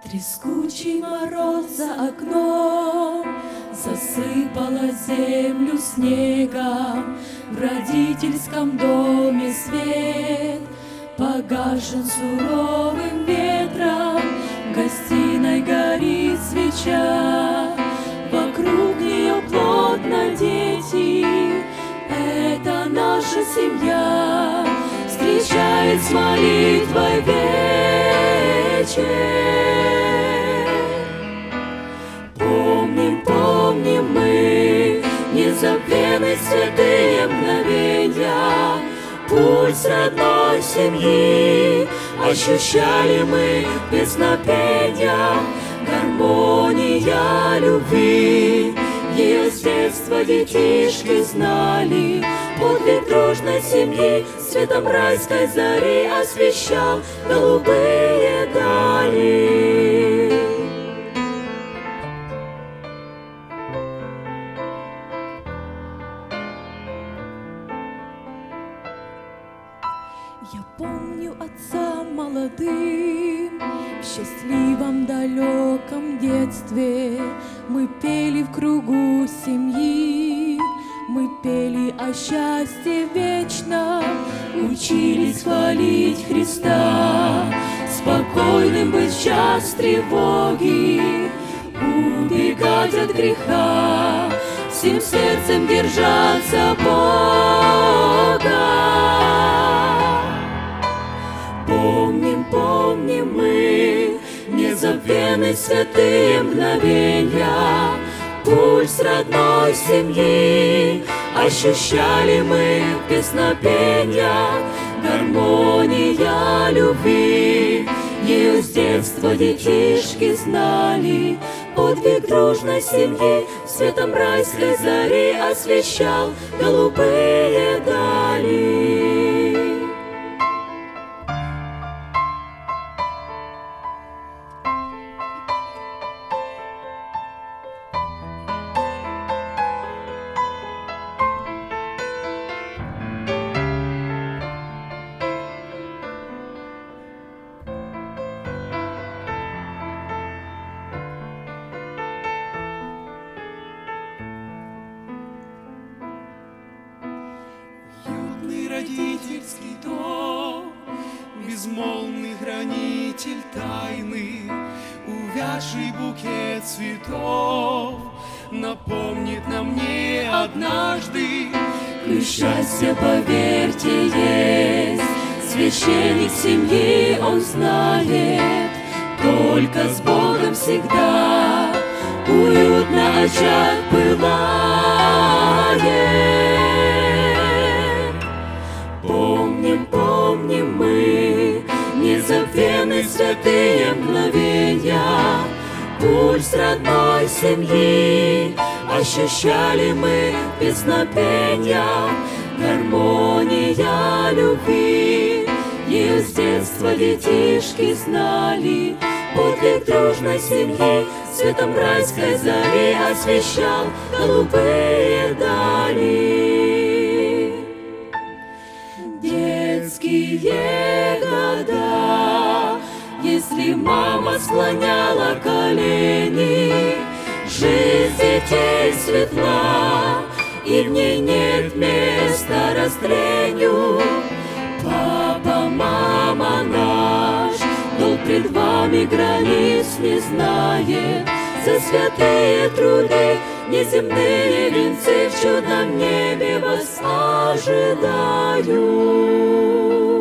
Трескучий мороз за окном засыпала землю снегом. В родительском доме свет погашен суровым ветром. В гостиной горит свеча, вокруг нее плотно дети. Это наша семья встречает с молитвой вечер. Помним мы незабвенные святые мгновенья, пульс родной семьи ощущали мы в песнопениях. Гармония любви, ее с детства детишки знали. Подвиг дружной семьи светом райской зари освещал голубые дали. Я помню отца молодым, в счастливом далеком детстве. Мы пели в кругу семьи, мы пели о счастье вечном, учились хвалить Христа, спокойным быть в час тревоги, убегать от греха, всем сердцем держаться Бога. Помним мы незабвенные святые мгновенья, пульс родной семьи ощущали мы в песнопениях. Гармония любви, ее с детства детишки знали. Подвиг дружной семьи светом райской зари освещал голубые дали. Родительский дом, безмолвный хранитель тайны, увядший букет цветов напомнит нам не однажды. Ключ счастья, поверьте, есть, священник семьи, он знает, только с Богом всегда уютно очаг пылает. Помним мы незабвенные святые мгновенья, пульс родной семьи ощущали мы в песнопениях. Гармония любви, ее с детства детишки знали. Подвиг дружной семьи светом райской зари освещал голубые дали. Детские года, если мама склоняла колени, жизнь детей светла, и в ней нет места растлению. Папа, мама наш, долг пред вами границ не знает. За святые труды неземные венцы в чудном небе вас ожидают.